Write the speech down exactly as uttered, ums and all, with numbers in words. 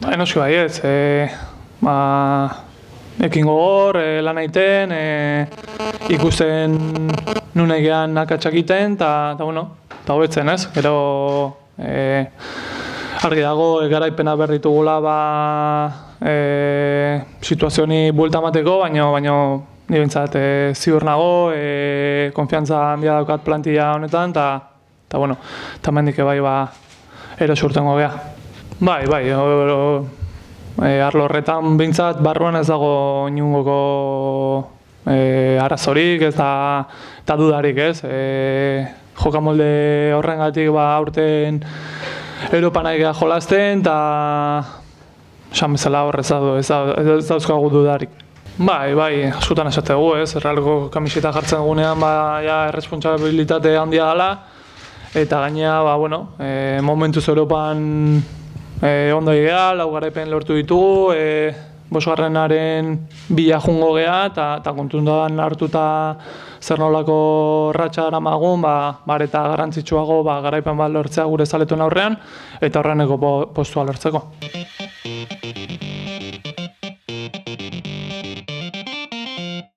Enoski bai ez, e, ba, ekin gogor, e, lan egiten, e, ikusten nun egean akatsak egiten, eta, bueno, eta hobetzen ez, gero e, argi dago, e, garaipena behar ditugula, ba, e, situazioni buelta emateko, baino, baino, nire bintzat, e, ziur nago, e, konfiantza handia daukat plantilla honetan, eta, eta, bueno, eta mendik bai, ba, ero surtengo gea. Bai, bai, o, o, e, arlo horretan bintzat, barruan ez dago inungoko e, arazorik, ez da, eta dudarik, ez. E, jokamolde horrengatik, ba, aurten Europan nahi geha jolazten, eta esan bezala horrez dago, ez, ez dauzkagu dudarik. Bai, bai, askotan esategu, ez, Realeko kamiseta jartzen dugunean, ba, ja, erresponsabilitate handia dela, eta gainea, ba, bueno, e, momentuz Europan e, ondo egea, lau garaipen lortu ditugu, e, bosgarrenaren bila jungo geha, eta kontundan hartuta zer nolako ratxa daramagun, ba, bareta garrantzitsuago ba, garaipen bat lortzea gure zaletuen aurrean, eta horreneko postua lortzeko.